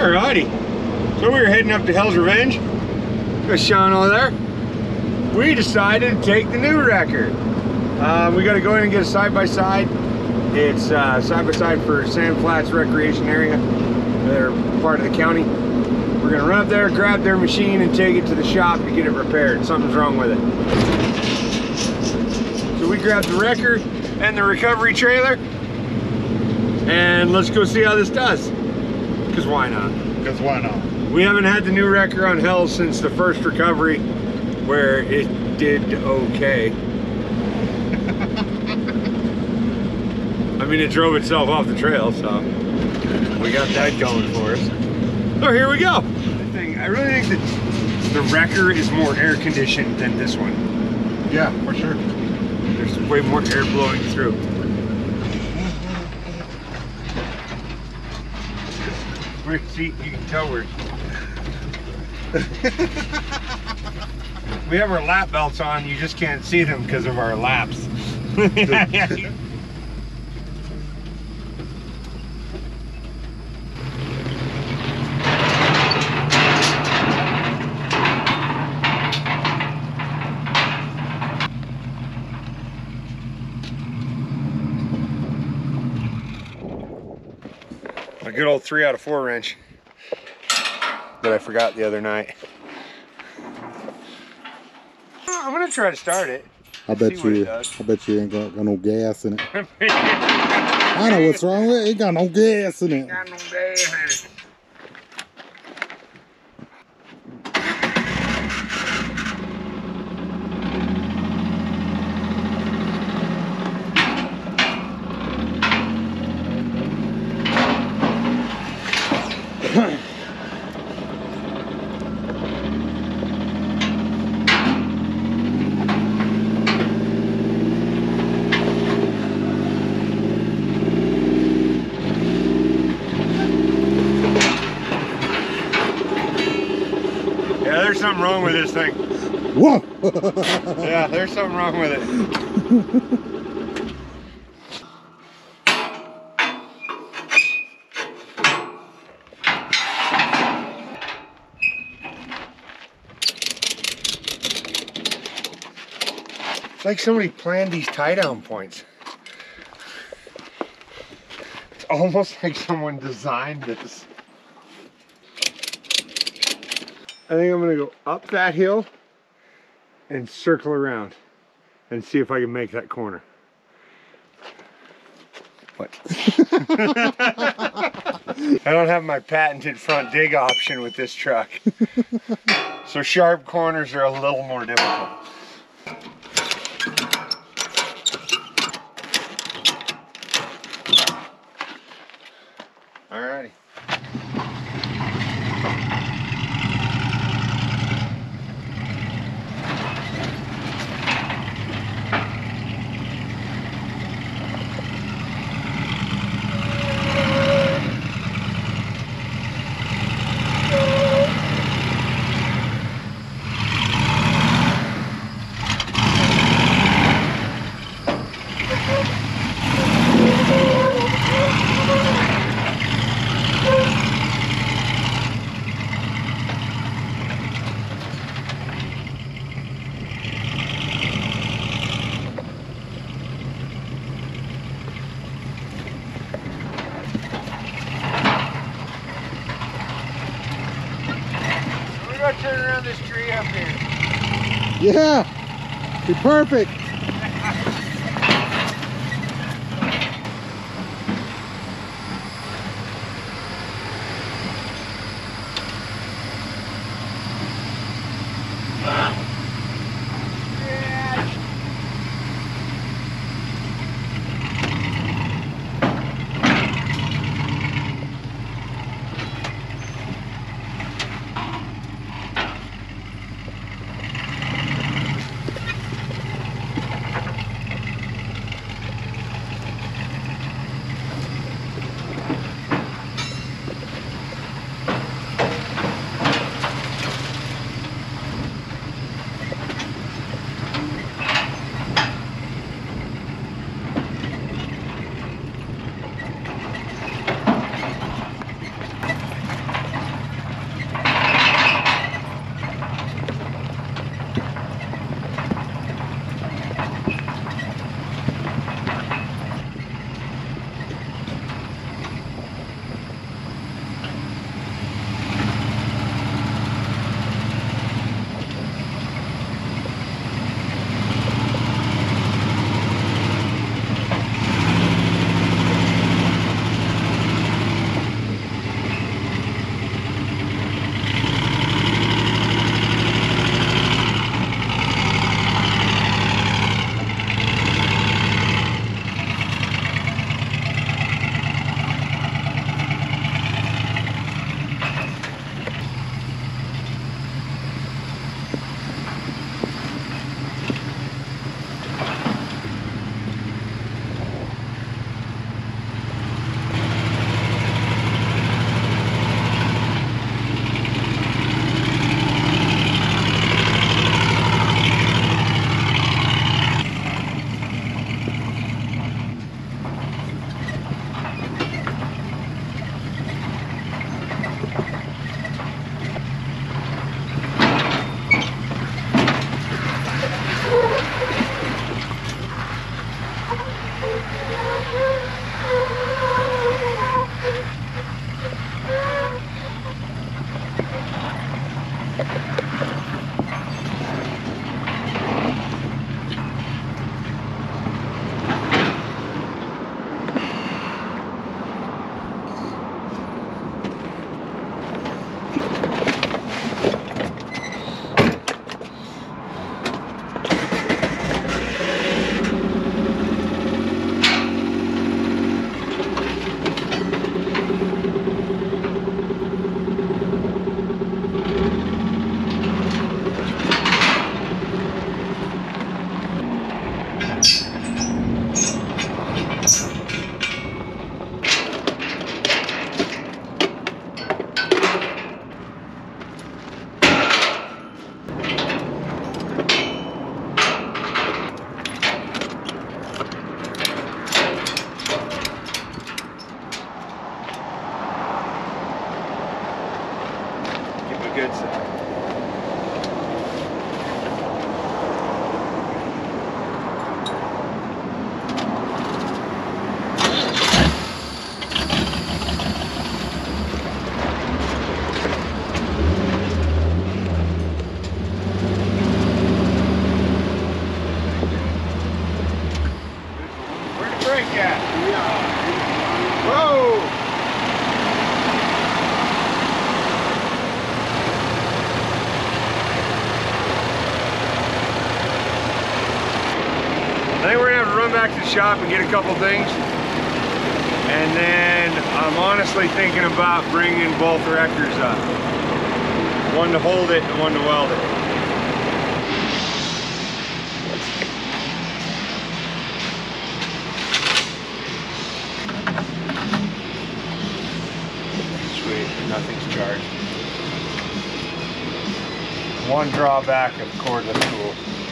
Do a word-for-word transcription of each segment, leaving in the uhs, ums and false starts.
Alrighty, so we were heading up to Hell's Revenge. There's Sean over there. We decided to take the new wrecker. Uh, we got to go in and get a side-by-side. It's uh, side-by-side for Sand Flats Recreation Area. They're part of the county. We're gonna run up there, grab their machine, and take it to the shop to get it repaired. Something's wrong with it. So we grabbed the wrecker and the recovery trailer, and let's go see how this does. Because why not? Because why not? We haven't had the new wrecker on Hell since the first recovery, where it did okay. I mean, it drove itself off the trail, so we got that going for us. So here we go. The thing, I really think that the wrecker is more air conditioned than this one. Yeah, for sure. There's way more air blowing through. We're, see, you can tell we're... we have our lap belts on, you just can't see them because of our laps. A good old three out of four wrench that I forgot the other night. I'm gonna try to start it. I bet you. I bet you ain't got, got no gas in it. I know what's wrong with it. Ain't got no gas in it. Got no gas in it. Yeah, there's something wrong with this thing. Whoa! Yeah, there's something wrong with it. It's like somebody planned these tie-down points. It's almost like someone designed this. I think I'm gonna go up that hill and circle around and see if I can make that corner. What? I don't have my patented front dig option with this truck. So sharp corners are a little more difficult. Alrighty. Turn around this tree up here. Yeah, be perfect. good side. Where'd the brake at? Yeah. Whoa! I think we're gonna have to run back to the shop and get a couple things. And then I'm honestly thinking about bringing both wreckers up. One to hold it and one to weld it. Sweet, nothing's charged. One drawback of cordless tools.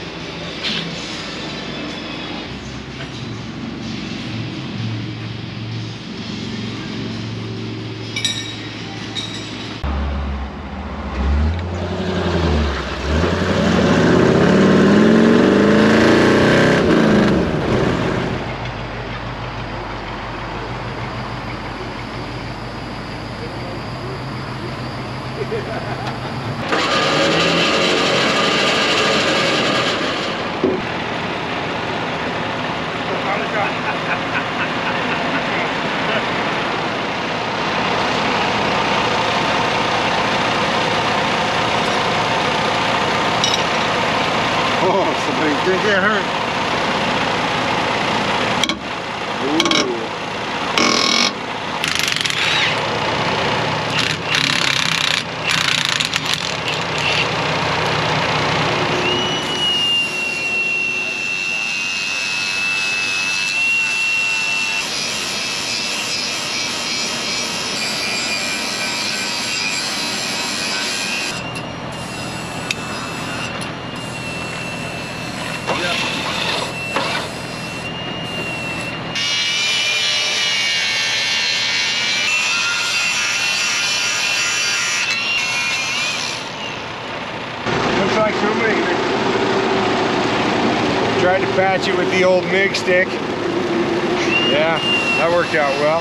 Oh, somebody's gonna get hurt. Looks like somebody tried to patch it with the old M I G stick. Yeah, that worked out well.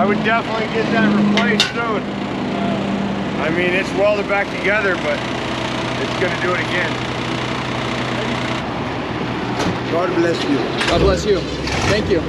would definitely get that replaced soon. I mean, it's welded back together, but it's gonna do it again. God bless you. God bless you. Thank you.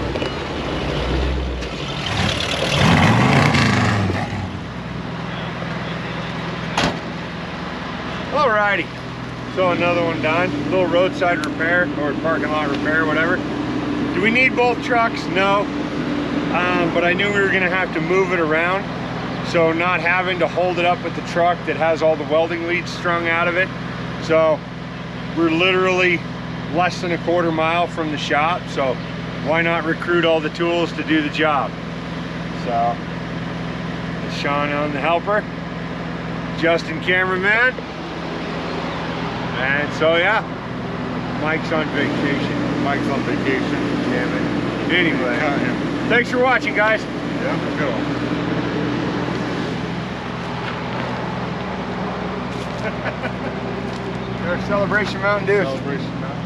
Alrighty, so another one done. A little roadside repair or parking lot repair, whatever. Do we need both trucks? No, um, but I knew we were gonna have to move it around. So not having to hold it up with the truck that has all the welding leads strung out of it. So we're literally less than a quarter mile from the shop. So why not recruit all the tools to do the job? So Sean on the helper, Justin cameraman. And so yeah, Mike's on vacation. Mike's on vacation. Damn it. Anyway, Yeah, yeah. thanks for watching, guys. Yeah, let's go. Our Celebration Mountain Dew. Celebration Mountain.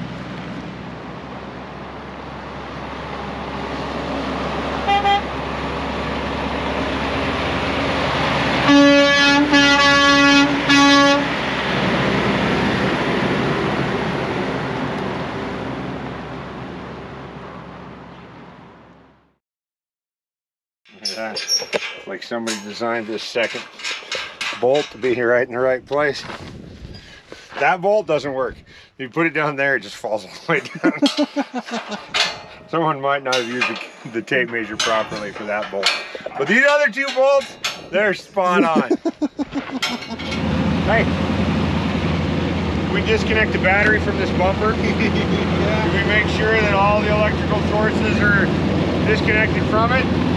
Yeah, like somebody designed this second bolt to be right in the right place. That bolt doesn't work. If you put it down there, it just falls all the way down. Someone might not have used the, the tape measure properly for that bolt. But these other two bolts, they're spot on. Hey, we disconnect the battery from this bumper. Yeah. Do we make sure that all the electrical sources are disconnected from it?